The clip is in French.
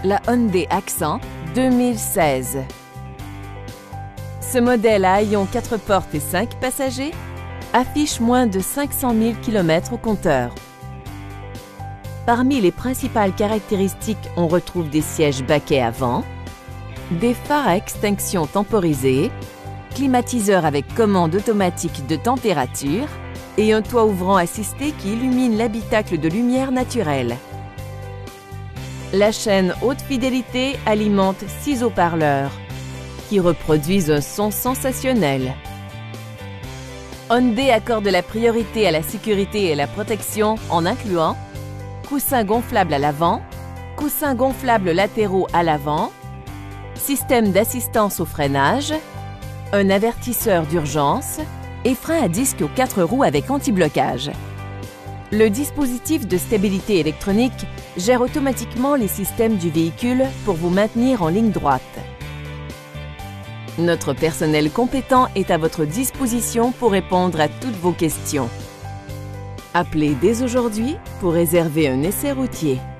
la Hyundai Accent 2016. Ce modèle à haillons 4 portes et 5 passagers affiche moins de 500 000 km au compteur. Parmi les principales caractéristiques, on retrouve des sièges baquets avant, des phares à extinction temporisée, climatiseur avec commande automatique de température et un toit ouvrant assisté qui illumine l'habitacle de lumière naturelle. La chaîne haute fidélité alimente 6 haut-parleurs qui reproduisent un son sensationnel. Hyundai accorde la priorité à la sécurité et la protection en incluant coussins gonflables à l'avant, coussins gonflables latéraux à l'avant, système d'assistance au freinage, un avertisseur d'urgence et frein à disque aux 4 roues avec anti-blocage. Le dispositif de stabilité électronique gère automatiquement les systèmes du véhicule pour vous maintenir en ligne droite. Notre personnel compétent est à votre disposition pour répondre à toutes vos questions. Appelez dès aujourd'hui pour réserver un essai routier.